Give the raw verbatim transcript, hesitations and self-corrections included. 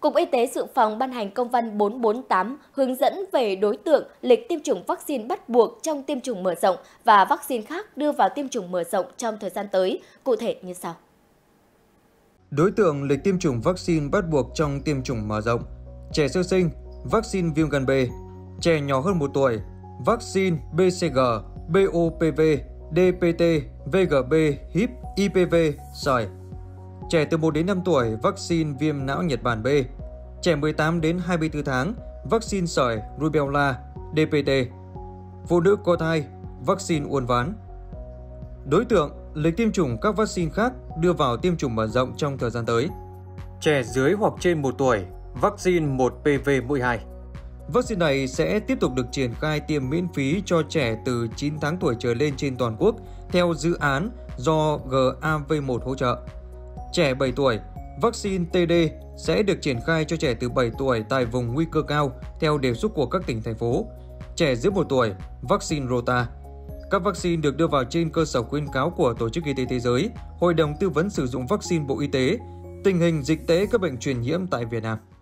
Cục Y tế Dự phòng ban hành công văn bốn bốn tám hướng dẫn về đối tượng, lịch tiêm chủng vaccine bắt buộc trong tiêm chủng mở rộng và vaccine khác đưa vào tiêm chủng mở rộng trong thời gian tới, cụ thể như sau. Đối tượng lịch tiêm chủng vaccine bắt buộc trong tiêm chủng mở rộng: trẻ sơ sinh, vaccine viêm gan B; trẻ nhỏ hơn một tuổi, vaccine bê xê giê, bê ô pê vê, đê pê tê, vê giê bê, híp, i pê vê, sởi; trẻ từ một đến năm tuổi, vaccine viêm não Nhật Bản B; trẻ mười tám đến hai mươi tư tháng, vaccine sởi, rubella, đê pê tê; phụ nữ có thai, vaccine uốn ván. Đối tượng lịch tiêm chủng các vaccine khác đưa vào tiêm chủng mở rộng trong thời gian tới: trẻ dưới hoặc trên một tuổi, vaccine một pê vê mũi hai. Vaccine này sẽ tiếp tục được triển khai tiêm miễn phí cho trẻ từ chín tháng tuổi trở lên trên toàn quốc theo dự án do giê a vê một hỗ trợ. Trẻ bảy tuổi, vaccine tê đê sẽ được triển khai cho trẻ từ bảy tuổi tại vùng nguy cơ cao theo đề xuất của các tỉnh, thành phố. Trẻ dưới một tuổi, vaccine Rota. Các vaccine được đưa vào trên cơ sở khuyến cáo của Tổ chức Y tế Thế giới, Hội đồng Tư vấn sử dụng vaccine Bộ Y tế, tình hình dịch tễ các bệnh truyền nhiễm tại Việt Nam.